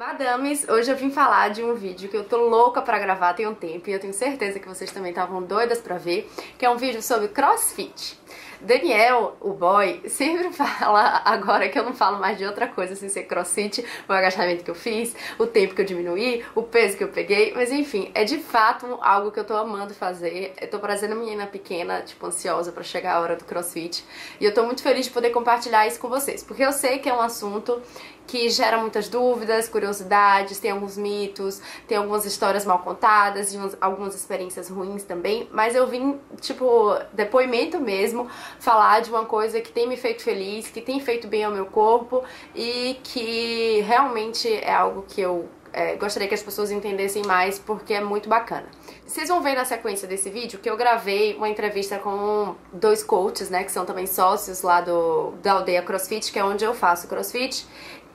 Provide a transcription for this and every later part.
Madames, hoje eu vim falar de um vídeo que eu tô louca pra gravar tem um tempo e eu tenho certeza que vocês também estavam doidas pra ver, que é um vídeo sobre CrossFit. Daniel, o boy, sempre fala agora que eu não falo mais de outra coisa sem ser CrossFit, o agachamento que eu fiz, o tempo que eu diminuí, o peso que eu peguei, mas enfim, é de fato algo que eu tô amando fazer. Eu tô parecendo uma menina pequena, tipo, ansiosa pra chegar a hora do CrossFit, e eu tô muito feliz de poder compartilhar isso com vocês, porque eu sei que é um assunto que gera muitas dúvidas, curiosidades, tem alguns mitos, tem algumas histórias mal contadas e algumas experiências ruins também, mas eu vim, tipo, depoimento mesmo, falar de uma coisa que tem me feito feliz, que tem feito bem ao meu corpo e que realmente é algo que eu gostaria que as pessoas entendessem mais, porque é muito bacana. Vocês vão ver na sequência desse vídeo que eu gravei uma entrevista com dois coaches, né, que são também sócios lá da Aldeia CrossFit, que é onde eu faço CrossFit.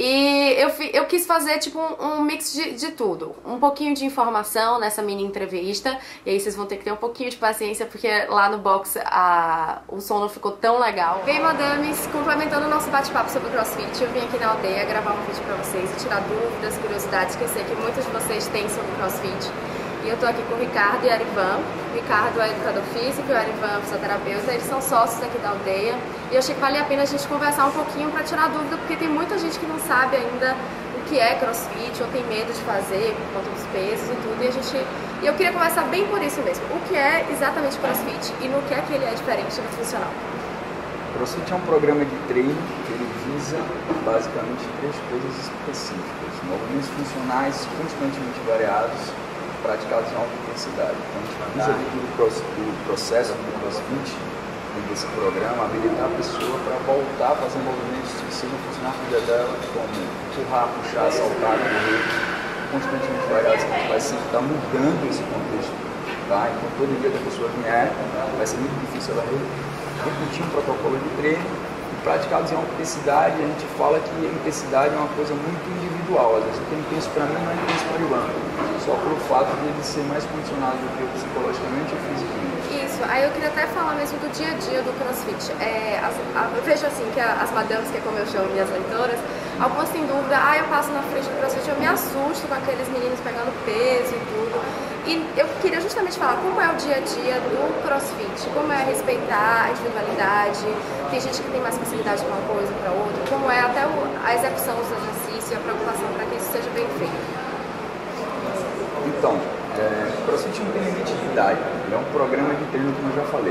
E eu quis fazer tipo um mix de tudo, um pouquinho de informação nessa mini entrevista, e aí vocês vão ter que ter um pouquinho de paciência, porque lá no box o som não ficou tão legal. Bem, madames, complementando o nosso bate-papo sobre o CrossFit, eu vim aqui na Aldeia gravar um vídeo pra vocês e tirar dúvidas, curiosidades que eu sei que muitos de vocês têm sobre o CrossFit. E eu tô aqui com o Ricardo e a Arivan. O Ricardo é educador físico e o Arivan é fisioterapeuta. Eles são sócios aqui da Aldeia. E eu achei que valia a pena a gente conversar um pouquinho pra tirar dúvida, porque tem muita gente que não sabe ainda o que é CrossFit ou tem medo de fazer por conta dos pesos e tudo. E eu queria conversar bem por isso mesmo. O que é exatamente CrossFit e no que é que ele é diferente do funcional? CrossFit é um programa de treino que ele visa basicamente três coisas específicas: movimentos funcionais constantemente variados, praticados em alta intensidade. Então, a gente visa dentro do processo do CrossFit, dentro desse programa, habilitar a pessoa para voltar a fazer movimentos que sejam funcionar na vida dela, como empurrar, puxar, saltar, correr, constantemente variados. A gente vai sempre estar mudando esse contexto, tá? Então, todo dia que a pessoa vier, vai ser muito difícil ela repetir um protocolo de treino. Praticados em alta intensidade, a gente fala que a intensidade é uma coisa muito individual. Às vezes o que é intenso para mim não é intenso para o Ivan, só pelo fato de ele ser mais condicionado do que eu psicologicamente ou fisicamente. Isso, aí eu queria até falar mesmo do dia a dia do CrossFit. Eu vejo assim que as madames, que é como eu chamo minhas leitoras, algumas têm dúvida, eu passo na frente do CrossFit, eu me assusto com aqueles meninos pegando peso e tudo. E eu queria justamente falar como é o dia a dia do CrossFit, como é respeitar a individualidade, tem gente que tem mais facilidade para uma coisa, para outra, como é até a execução dos exercícios e a preocupação para que isso seja bem feito. Então, o CrossFit não tem limite de idade, ele é um programa de treino, como eu já falei.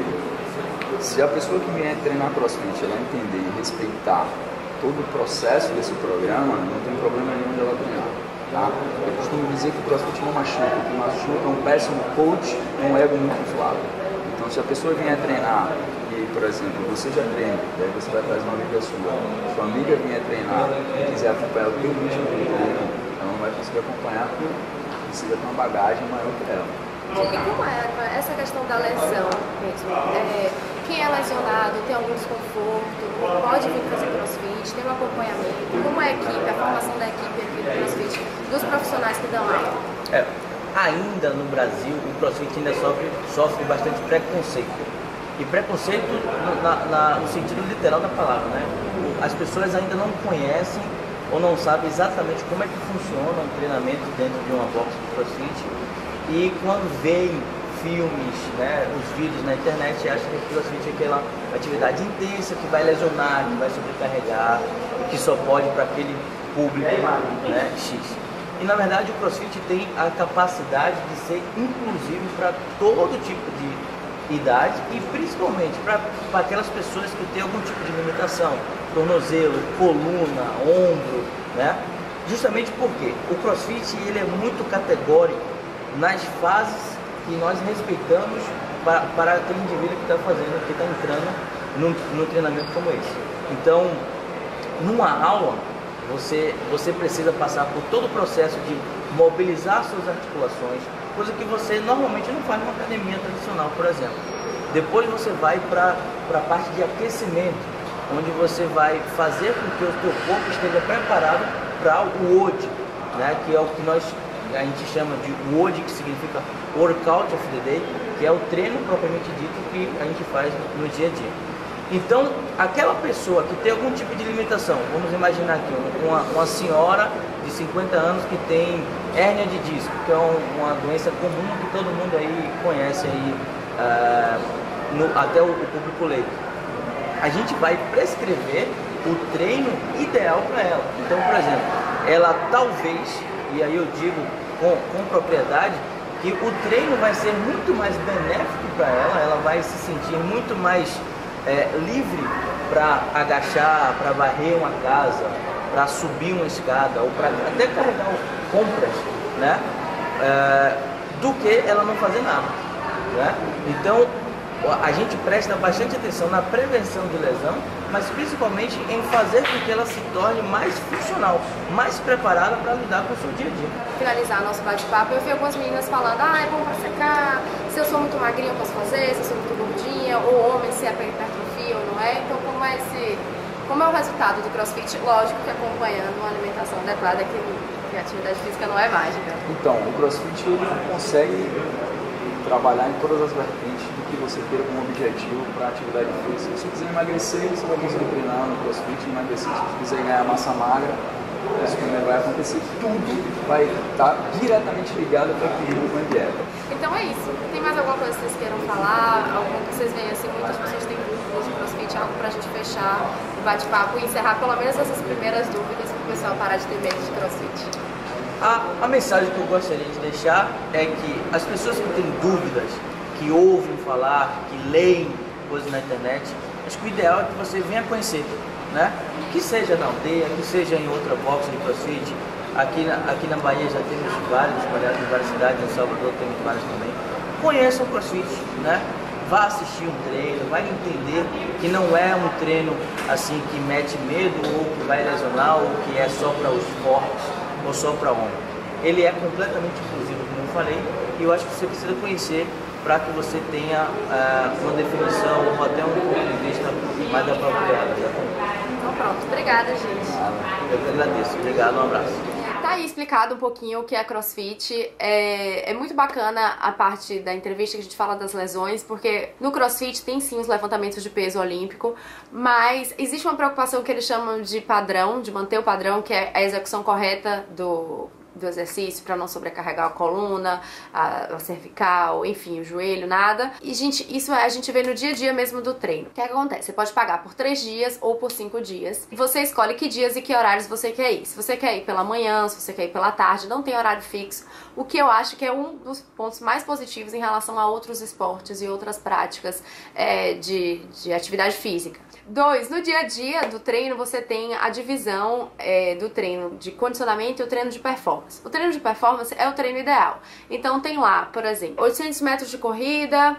Se a pessoa que vier treinar CrossFit ela entender e respeitar todo o processo desse programa, não tem problema nenhum de ela treinar. Tá? Eu costumo dizer que o CrossFit não machuca, o que machuca é um péssimo coach com um ego muito inflado. Então, se a pessoa vier treinar e, por exemplo, você já treina, daí você vai trazer uma amiga sua amiga vier treinar e quiser acompanhar o teu ritmo de treino, ela não vai conseguir acompanhar porque precisa ter uma bagagem maior que ela. E como é essa questão da lesão mesmo? Quem é lesionado, tem algum desconforto, pode vir fazer CrossFit, tem um acompanhamento? Como é a equipe, a formação da equipe aqui do CrossFit, dos profissionais que dão aula? Ainda no Brasil, o CrossFit ainda sofre bastante preconceito. E preconceito no sentido literal da palavra, né? As pessoas ainda não conhecem ou não sabem exatamente como é que funciona um treinamento dentro de uma box de CrossFit. E quando veem filmes, né, os vídeos na internet, acham que o CrossFit é aquela atividade intensa que vai lesionar, que vai sobrecarregar, e que só pode para aquele público, né, X. E na verdade o CrossFit tem a capacidade de ser inclusivo para todo tipo de idade e principalmente para aquelas pessoas que têm algum tipo de limitação, tornozelo, coluna, ombro, né? Justamente porque o CrossFit ele é muito categórico nas fases que nós respeitamos para aquele indivíduo que está fazendo, que está entrando num treinamento como esse. Então, numa aula, você precisa passar por todo o processo de mobilizar suas articulações, coisa que você normalmente não faz numa academia tradicional, por exemplo. Depois você vai para a parte de aquecimento, onde você vai fazer com que o teu corpo esteja preparado para o WOD, né, que é o que a gente chama de WOD, que significa Workout of the Day, que é o treino propriamente dito que a gente faz no dia a dia. Então, aquela pessoa que tem algum tipo de limitação, vamos imaginar aqui uma senhora de 50 anos que tem hérnia de disco, que é uma doença comum que todo mundo aí conhece aí, até o público leigo. A gente vai prescrever o treino ideal para ela. Então, por exemplo, ela talvez, e aí eu digo com propriedade, que o treino vai ser muito mais benéfico para ela vai se sentir muito mais livre para agachar, para varrer uma casa, para subir uma escada, ou para até carregar compras, né? Do que ela não fazer nada, né? Então, a gente presta bastante atenção na prevenção de lesão, mas principalmente em fazer com que ela se torne mais funcional, mais preparada para lidar com o seu dia a dia. Finalizar nosso bate-papo, eu vi algumas meninas falando, é bom para secar, se eu sou muito magrinha eu posso fazer, se eu sou muito gordinha, ou homem, se é hipertrofia ou não é. Então, como é o resultado do CrossFit? Lógico que acompanhando uma alimentação adequada, que a atividade física não é mágica. Então, o CrossFit ele consegue trabalhar em todas as vertentes do que você queira como objetivo para atividade física. Se você quiser emagrecer, você vai conseguir treinar no CrossFit, emagrecer. Se você quiser ganhar massa magra, isso também vai acontecer. Tudo vai estar diretamente ligado ao equilíbrio com a dieta. Então é isso. Tem mais alguma coisa que vocês queiram falar? Alguma que vocês veem assim, muitas pessoas têm dúvidas de CrossFit, algo pra gente fechar o bate-papo e encerrar pelo menos essas primeiras dúvidas para o pessoal parar de ter medo de CrossFit? A mensagem que eu gostaria de deixar é que as pessoas que têm dúvidas, que ouvem falar, que leem coisas na internet, acho que o ideal é que você venha conhecer, né? Que seja na aldeia, que seja em outra box de CrossFit. Aqui na Bahia já temos vários espalhados em várias cidades, em Salvador temos vários também. Conheça o CrossFit, né? Vá assistir um treino, vai entender que não é um treino assim que mete medo ou que vai lesionar ou que é só para os fortes ou só para homem. Ele é completamente inclusivo, como eu falei, e eu acho que você precisa conhecer para que você tenha uma definição ou até um ponto de vista mais apropriado. Então pronto, obrigada, gente. Eu que agradeço, obrigado, um abraço. Tá aí explicado um pouquinho o que é CrossFit. É muito bacana a parte da entrevista que a gente fala das lesões, porque no CrossFit tem sim os levantamentos de peso olímpico, mas existe uma preocupação que eles chamam de padrão, de manter o padrão, que é a execução correta do exercício para não sobrecarregar a coluna, a cervical, enfim, o joelho, nada. E, gente, isso a gente vê no dia a dia mesmo do treino. O que acontece? Você pode pagar por 3 dias ou por 5 dias. E você escolhe que dias e que horários você quer ir. Se você quer ir pela manhã, se você quer ir pela tarde, não tem horário fixo. O que eu acho que é um dos pontos mais positivos em relação a outros esportes e outras práticas de atividade física. 2, no dia a dia do treino você tem a divisão do treino de condicionamento e o treino de performance. O treino de performance é o treino ideal. Então tem lá, por exemplo, 800 metros de corrida,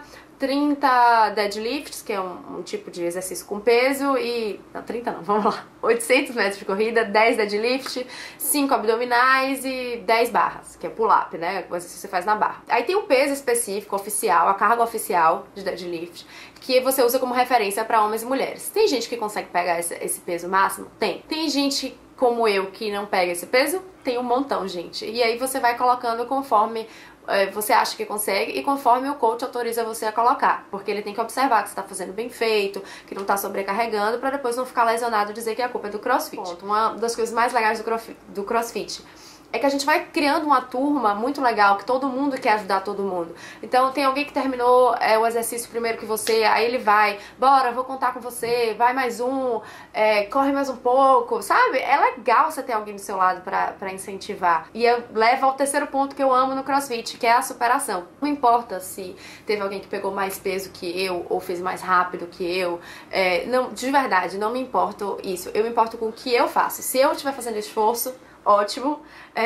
30 deadlifts, que é um tipo de exercício com peso, e... não, 30 não, vamos lá. 800 metros de corrida, 10 deadlifts, 5 abdominais e 10 barras, que é pull-up, né? O exercício você faz na barra. Aí tem o peso específico, oficial, a carga oficial de deadlift, que você usa como referência para homens e mulheres. Tem gente que consegue pegar esse peso máximo? Tem. Tem gente como eu que não pega esse peso? Tem um montão, gente. E aí você vai colocando conforme você acha que consegue e conforme o coach autoriza você a colocar, porque ele tem que observar que você está fazendo bem feito, que não está sobrecarregando, para depois não ficar lesionado e dizer que a culpa é do CrossFit. Uma das coisas mais legais do CrossFit é que a gente vai criando uma turma muito legal, que todo mundo quer ajudar todo mundo. Então tem alguém que terminou o exercício primeiro que você, aí ele vai, bora, vou contar com você, vai mais um, corre mais um pouco, sabe? É legal você ter alguém do seu lado pra incentivar. E leva ao terceiro ponto que eu amo no CrossFit, que é a superação. Não importa se teve alguém que pegou mais peso que eu, ou fez mais rápido que eu, não, de verdade, não me importo isso. Eu me importo com o que eu faço. Se eu estiver fazendo esforço, ótimo,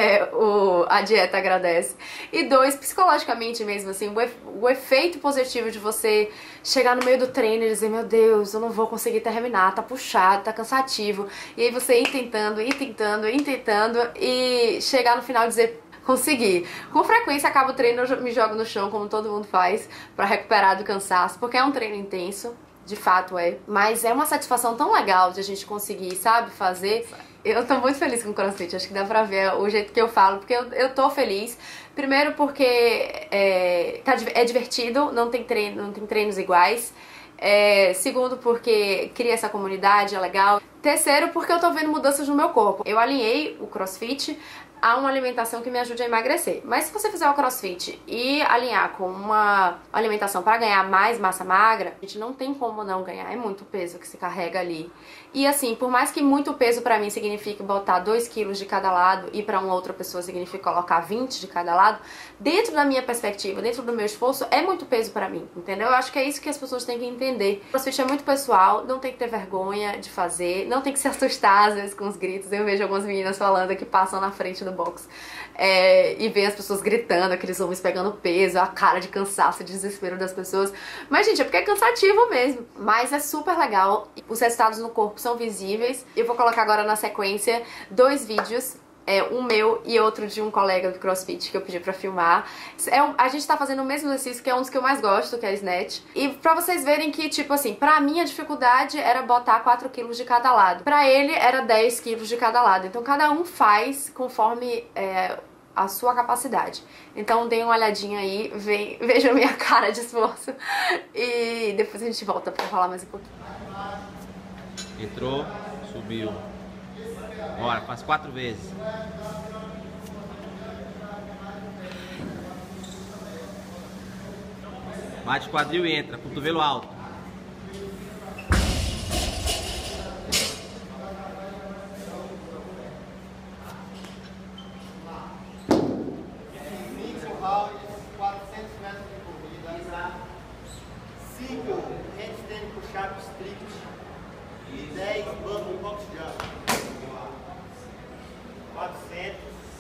a dieta agradece. E 2, psicologicamente mesmo, assim, o efeito positivo de você chegar no meio do treino e dizer, meu Deus, eu não vou conseguir terminar, tá puxado, tá cansativo. E aí você ir tentando e chegar no final e dizer, consegui. Com frequência acaba o treino, eu me jogo no chão, como todo mundo faz, pra recuperar do cansaço, porque é um treino intenso, de fato mas é uma satisfação tão legal de a gente conseguir, sabe, fazer. Eu tô muito feliz com o CrossFit, acho que dá pra ver o jeito que eu falo, porque eu tô feliz. Primeiro porque é divertido, não tem treinos iguais. Segundo, porque cria essa comunidade, é legal. Terceiro, porque eu tô vendo mudanças no meu corpo. Eu alinhei o CrossFit a uma alimentação que me ajude a emagrecer. Mas se você fizer o CrossFit e alinhar com uma alimentação para ganhar mais massa magra, a gente não tem como não ganhar. É muito peso que se carrega ali. E assim, por mais que muito peso pra mim signifique botar 2 quilos de cada lado e pra uma outra pessoa significa colocar 20 de cada lado, dentro da minha perspectiva, dentro do meu esforço, é muito peso pra mim, entendeu? Eu acho que é isso que as pessoas têm que entender. O CrossFit é muito pessoal, não tem que ter vergonha de fazer, não tem que se assustar às vezes com os gritos. Eu vejo algumas meninas falando que passam na frente do box e vê as pessoas gritando, aqueles homens pegando peso, a cara de cansaço, de desespero das pessoas. Mas, gente, é porque é cansativo mesmo. Mas é super legal. Os resultados no corpo são visíveis. Eu vou colocar agora na sequência 2 vídeos. Um meu e outro de um colega do CrossFit que eu pedi pra filmar. A gente tá fazendo o mesmo exercício, que é um dos que eu mais gosto, que é Snatch. E pra vocês verem que, tipo assim, pra mim a dificuldade era botar 4 quilos de cada lado. Pra ele era 10 quilos de cada lado. Então cada um faz conforme a sua capacidade. Então deem uma olhadinha aí, vejam minha cara de esforço. E depois a gente volta pra falar mais um pouquinho. Entrou, subiu. Bora, faz 4 vezes. Bate o quadril e entra, cotovelo alto. Round, 400 metros de corrida, 5 handstand push-up strict e 10 bumble box jump. 400.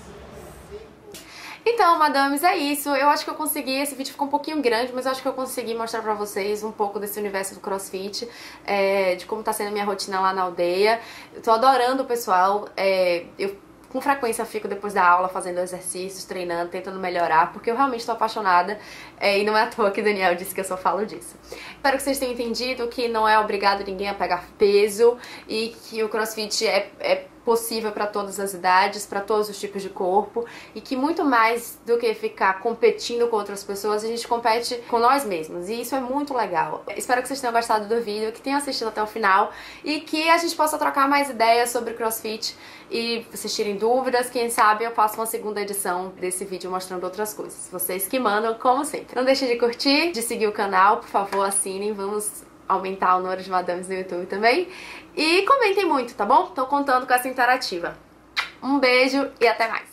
Então, madames, é isso. Eu acho que eu consegui, esse vídeo ficou um pouquinho grande, mas eu acho que eu consegui mostrar pra vocês um pouco desse universo do CrossFit, de como tá sendo a minha rotina lá na aldeia. Eu tô adorando o pessoal, eu com frequência fico depois da aula fazendo exercícios, treinando, tentando melhorar, porque eu realmente tô apaixonada, e não é à toa que o Daniel disse que eu só falo disso. Espero que vocês tenham entendido que não é obrigado ninguém a pegar peso e que o CrossFit é possível para todas as idades, para todos os tipos de corpo, e que muito mais do que ficar competindo com outras pessoas, a gente compete com nós mesmos, e isso é muito legal. Espero que vocês tenham gostado do vídeo, que tenham assistido até o final, e que a gente possa trocar mais ideias sobre CrossFit, e vocês tirem dúvidas, quem sabe eu faço uma segunda edição desse vídeo mostrando outras coisas. Vocês que mandam, como sempre. Não deixem de curtir, de seguir o canal, por favor, assinem, vamos aumentar o número de madames no YouTube também. E comentem muito, tá bom? Tô contando com essa interativa. Um beijo e até mais!